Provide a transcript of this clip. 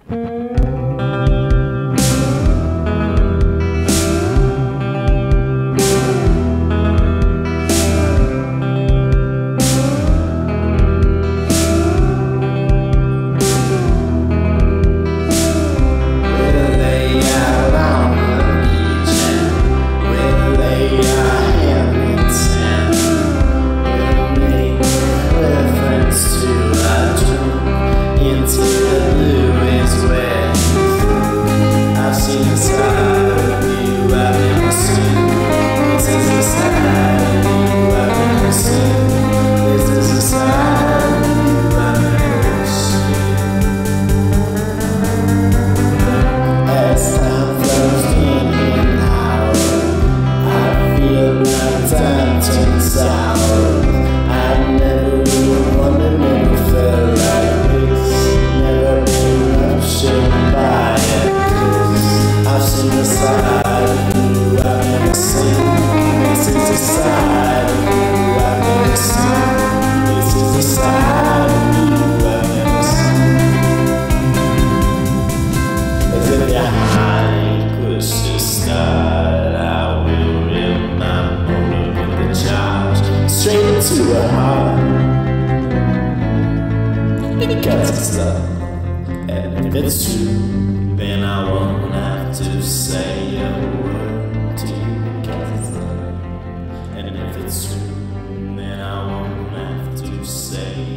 Straight to her heart, because it's love. And if it's true, then I won't have to say a word to you, because it's love. And if it's true, then I won't have to say